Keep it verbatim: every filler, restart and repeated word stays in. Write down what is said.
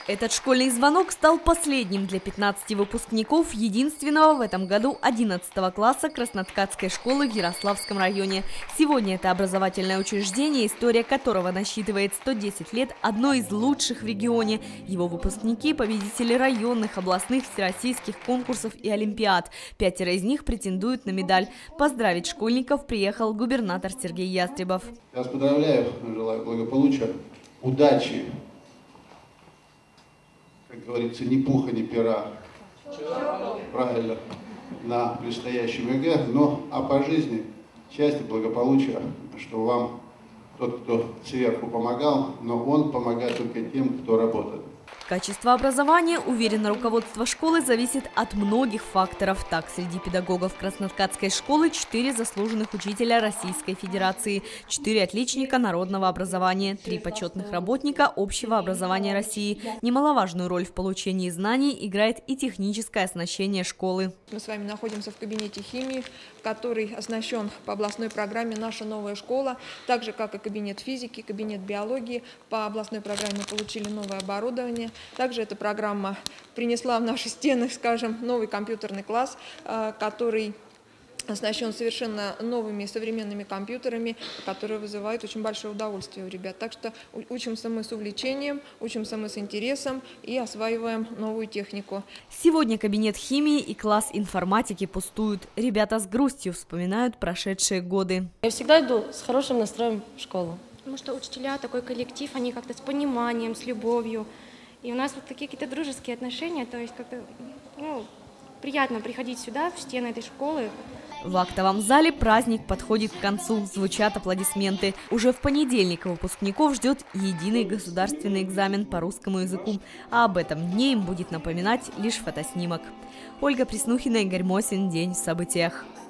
Этот школьный звонок стал последним для пятнадцати выпускников единственного в этом году одиннадцатого класса Красноткацкой школы в Ярославском районе. Сегодня это образовательное учреждение, история которого насчитывает сто десять лет, одно из лучших в регионе. Его выпускники – победители районных, областных, всероссийских конкурсов и олимпиад. Пятеро из них претендуют на медаль. Поздравить школьников приехал губернатор Сергей Ястребов. Я вас поздравляю, желаю благополучия, удачи. Как говорится, ни пуха, ни пера, правильно, на предстоящем ЕГЭ, но а по жизни счастья, благополучия, что вам тот, кто сверху помогал, но он помогает только тем, кто работает. Качество образования, уверенно руководство школы, зависит от многих факторов. Так, среди педагогов Красноткацкой школы четыре заслуженных учителя Российской Федерации, четыре отличника народного образования, три почетных работника общего образования России. Немаловажную роль в получении знаний играет и техническое оснащение школы. Мы с вами находимся в кабинете химии, который оснащен по областной программе «Наша новая школа», так же, как и кабинет физики, кабинет биологии. По областной программе получили новое оборудование. Также эта программа принесла в наши стены, скажем, новый компьютерный класс, который оснащен совершенно новыми современными компьютерами, которые вызывают очень большое удовольствие у ребят. Так что учимся мы с увлечением, учимся мы с интересом и осваиваем новую технику. Сегодня кабинет химии и класс информатики пустуют. Ребята с грустью вспоминают прошедшие годы. Я всегда иду с хорошим настроем в школу. Потому что учителя, такой коллектив, они как-то с пониманием, с любовью. И у нас вот такие какие-то дружеские отношения, то есть как-то ну, приятно приходить сюда, в стены этой школы. В актовом зале праздник подходит к концу, звучат аплодисменты. Уже в понедельник выпускников ждет единый государственный экзамен по русскому языку, а об этом дне им будет напоминать лишь фотоснимок. Ольга Преснухина, Игорь Мосин. День в событиях.